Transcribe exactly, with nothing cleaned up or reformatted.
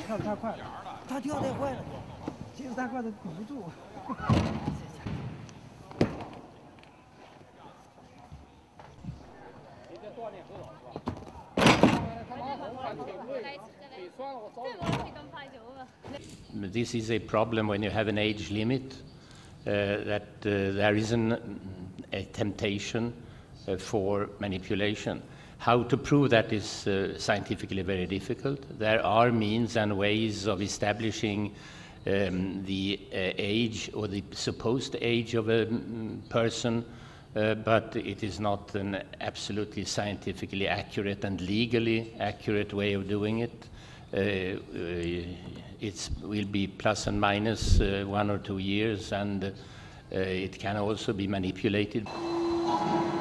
跳得太快了，他跳太快了，其实太快的顶不住。你这锻炼很好是吧？ This is a problem when you have an age limit, uh, that uh, there is an, a temptation uh, for manipulation. How to prove that is uh, scientifically very difficult. There are means and ways of establishing um, the uh, age or the supposed age of a person, uh, but it is not an absolutely scientifically accurate and legally accurate way of doing it. Uh, it will be plus and minus uh, one or two years, and uh, it can also be manipulated.